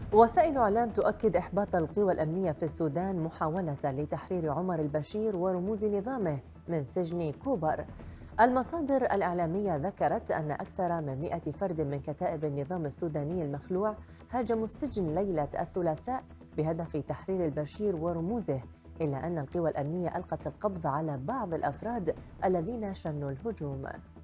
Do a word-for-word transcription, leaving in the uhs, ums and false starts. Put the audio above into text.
وسائل إعلام تؤكد إحباط القوى الأمنية في السودان محاولة لتحرير عمر البشير ورموز نظامه من سجن كوبر. المصادر الإعلامية ذكرت أن أكثر من مئة فرد من كتائب النظام السوداني المخلوع هاجموا السجن ليلة الثلاثاء بهدف تحرير البشير ورموزه، إلا أن القوى الأمنية ألقت القبض على بعض الأفراد الذين شنوا الهجوم.